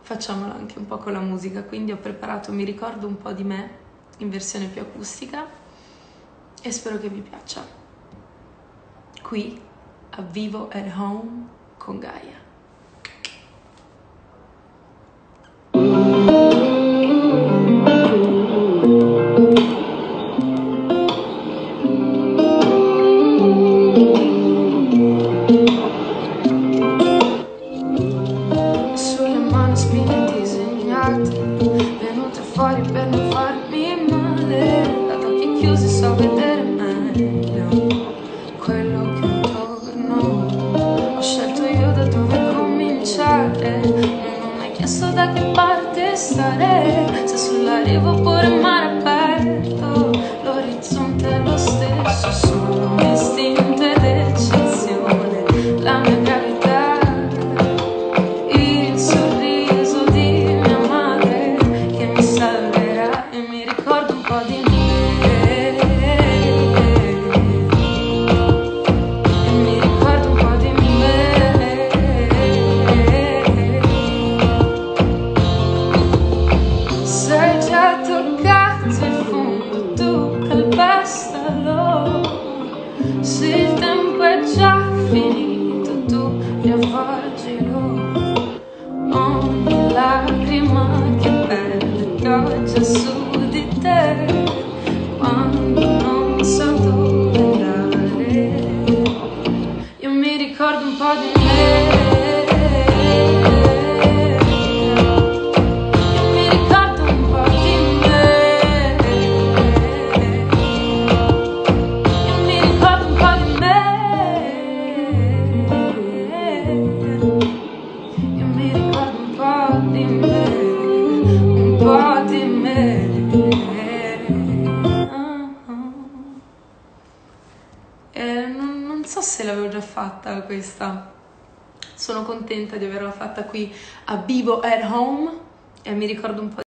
facciamolo anche un po' con la musica, quindi ho preparato Mi ricordo un po' di me in versione più acustica e spero che vi piaccia. Qui a Vivo at Home con Gaia. Fuori per non farmi male, ad occhi chiusi so vedere meglio quello che intorno. Ho scelto io da dove cominciare, non ho mai chiesto da che parte stare, se sull'arrivo oppure mare aperto, l'orizzonte è lo stesso, sono istinto ed eccezione, la mia gravità. Se il tempo è già finito, tu riavvolgilo. Ogni lacrima che perde pioggia su di te, quando non so dove andare. Io mi ricordo un po' di me. Non so se l'avevo già fatta questa, sono contenta di averla fatta qui a Vivo at Home e mi ricordo un po'